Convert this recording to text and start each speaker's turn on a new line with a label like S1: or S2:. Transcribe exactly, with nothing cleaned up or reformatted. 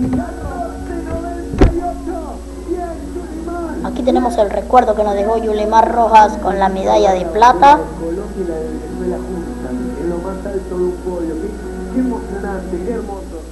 S1: Aquí tenemos el recuerdo que nos dejó Yulimar Rojas con la medalla de plata.
S2: Colombia y la de Venezuela juntas en lo más alto de un podio. Qué, qué emocionante, qué hermoso.